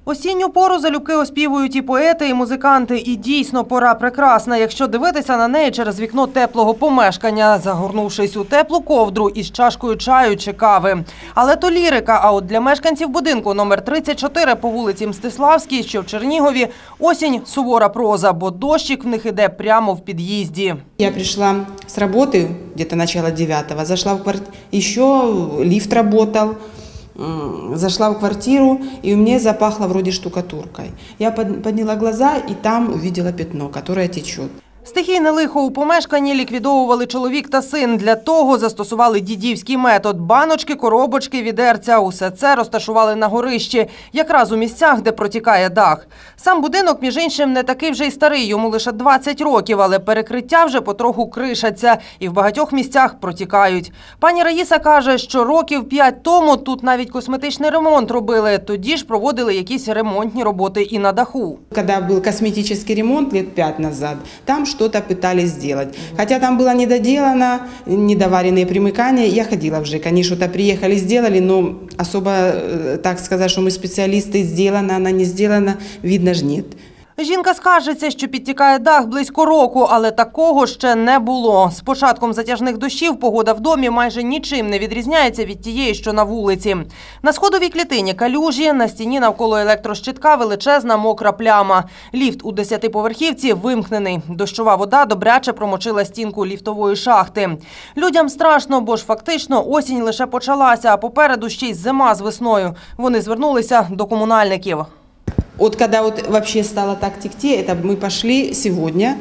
Осінню пору залюбки оспівують і поети, і музиканти. І дійсно, пора прекрасна, якщо дивитися на неї через вікно теплого помешкання, загорнувшись у теплу ковдру із чашкою чаю чи кави. Але то лірика, а от для мешканців будинку номер 34 по вулиці Мстиславській, що в Чернігові, осінь – сувора проза, бо дощик в них іде прямо в під'їзді. Я пришла с работы, где-то начало 9-го, зашла в квартиру, еще лифт работал. Зашла в квартиру, и у меня запахло вроде штукатуркой. Я подняла глаза, и там увидела пятно, которое течет. Стихійне лихо у помешканні ліквідовували чоловік та син. Для того застосували дідівський метод. Баночки, коробочки, відерця – усе це розташували на горищі, якраз у місцях, де протікає дах. Сам будинок, між іншим, не такий вже й старий, йому лише 20 років, але перекриття вже потроху кришаться і в багатьох місцях протікають. Пані Раїса каже, що років 5 тому тут навіть косметичний ремонт робили. Тоді ж проводили якісь ремонтні роботи і на даху. Когда был косметический ремонт лет 5 назад, там что-то пытались сделать. Хотя там было недоделано, недоваренные примыкания. Я ходила в ЖЭК, они что-то приехали, сделали, но особо, так сказать, что мы специалисты, сделано, она не сделана, видно ж нет. Жінка скаржиться, що підтікає дах близько року, але такого ще не було. З початком затяжних дощів погода в домі майже нічим не відрізняється від тієї, що на вулиці. На сходовій клітині калюжі, на стіні навколо електрощитка величезна мокра пляма. Ліфт у 10-поверхівці вимкнений. Дощова вода добряче промочила стінку ліфтової шахти. Людям страшно, бо ж фактично осінь лише почалася, а попереду ще й зима з весною. Вони звернулися до комунальників. Вот когда вот вообще стало так текти, это мы пошли сегодня,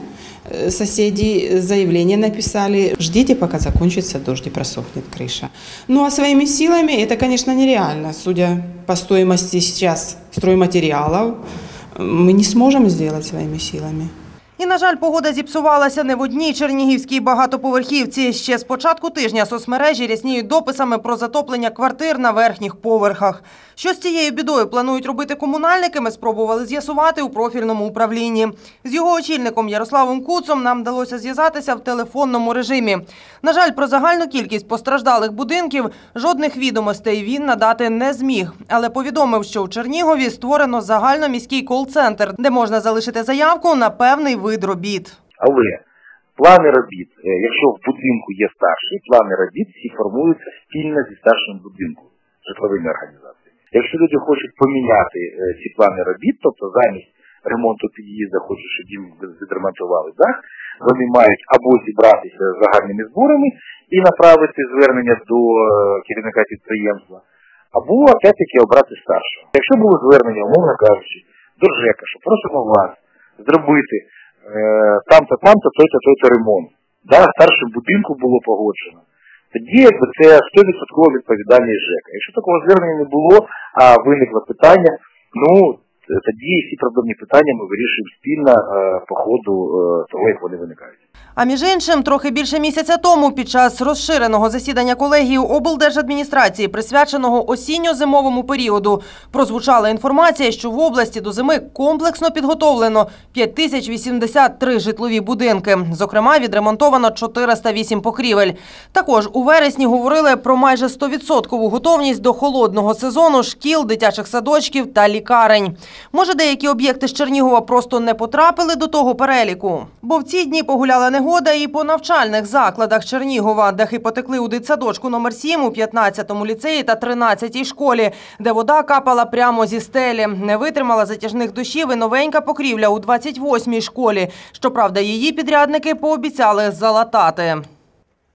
соседи заявление написали, ждите, пока закончится дождь и просохнет крыша. Ну а своими силами это, конечно, нереально. Судя по стоимости сейчас стройматериалов, мы не сможем сделать своими силами. І, на жаль, погода зіпсувалася не в одній чернігівській багатоповерхівці. Ще з початку тижня соцмережі рясніють дописами про затоплення квартир на верхніх поверхах. Що з цією бідою планують робити комунальники, ми спробували з'ясувати у профільному управлінні. З його очільником Ярославом Куцом нам вдалося зв'язатися в телефонному режимі. На жаль, про загальну кількість постраждалих будинків жодних відомостей він надати не зміг. Але повідомив, що у Чернігові створено загальноміський кол-центр, де можна залишити заявку на певний вид робіт. Але плани робіт, якщо в будинку є старший, плани робіт всі формуються спільно зі старшим будинком, житловими організаціями. Якщо люди хочуть поміняти ці плани робіт, тобто замість ремонту під'їзду хочуть, щоб їм відремонтували дах, вони мають або зібратися з загальними зборами і направити звернення до керівника підприємства, або, опять-таки, обрати старшого. Якщо було звернення, умовно кажучи, до ЖЕКа, що просимо вас зробити там-то, той-то ремонт. Да, старшим будинку було погоджено. Тоді це 100% відповідальність ЖЕКа. Якщо такого звернення не було, а виникло питання, тоді всі проблемні питання ми вирішуємо спільно по ходу того, як вони виникають. А між іншим, трохи більше місяця тому, під час розширеного засідання колегії облдержадміністрації, присвяченого осінньо-зимовому періоду, прозвучала інформація, що в області до зими комплексно підготовлено 5083 житлові будинки. Зокрема, відремонтовано 408 покрівель. Також у вересні говорили про майже 100% готовність до холодного сезону шкіл, дитячих садочків та лікарень. Може, деякі об'єкти з Чернігова просто не потрапили до того переліку? Бо в ці дні погуляла негода і по навчальних закладах Чернігова. Дахи потекли у дитсадочку номер 7, у 15-му ліцеї та 13-й школі, де вода капала прямо зі стелі. Не витримала затяжних дощів і новенька покрівля у 28-й школі. Щоправда, її підрядники пообіцяли залатати.